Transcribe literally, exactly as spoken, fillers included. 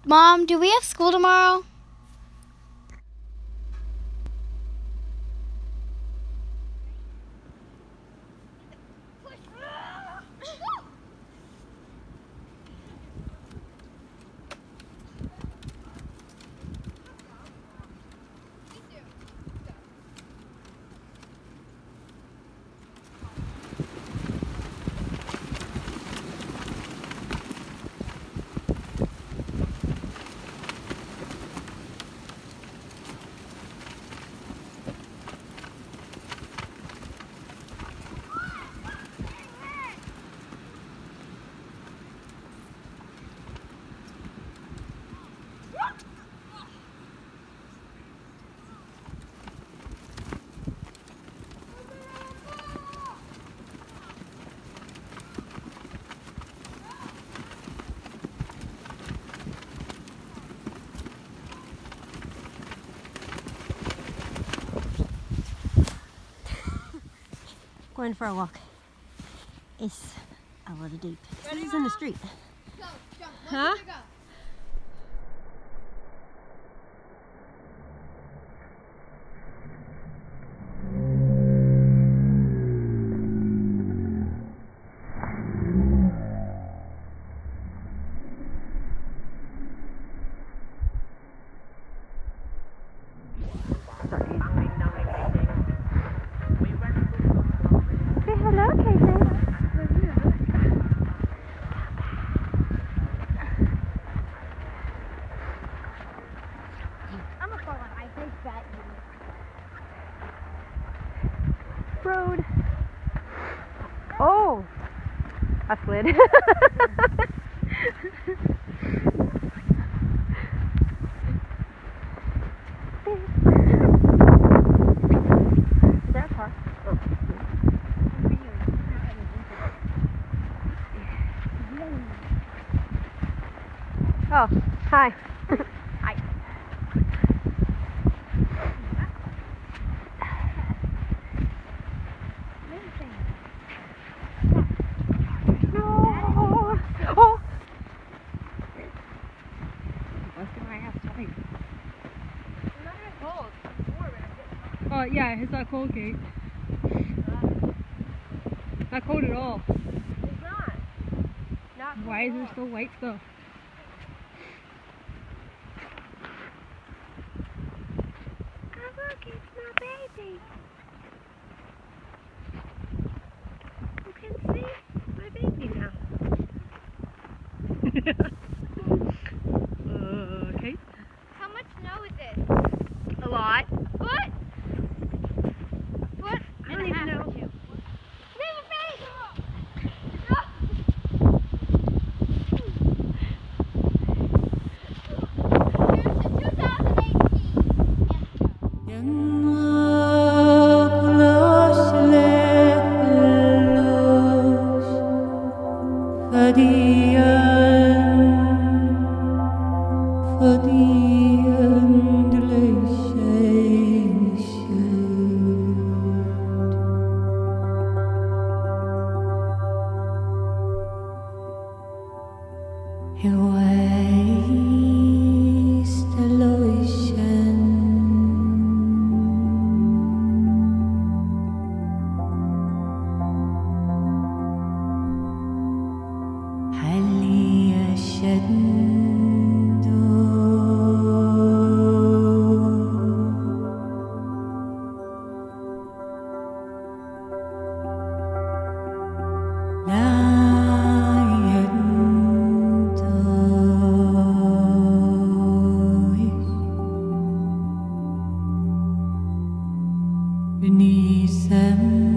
Mom, do we have school tomorrow? Going for a walk. It's a little deep. This is in the street. Go, jump. Huh? Go. Road. Oh, I slid. That car. Oh, hi. Hi. Oh yeah, it's not cold, Kate. Not cold at all. It's not. Not Why is there still white stuff? Oh look, it's my baby. You can see my baby now. uh, Kate? How much snow is this? A lot. What? What? I don't even know. Beneath them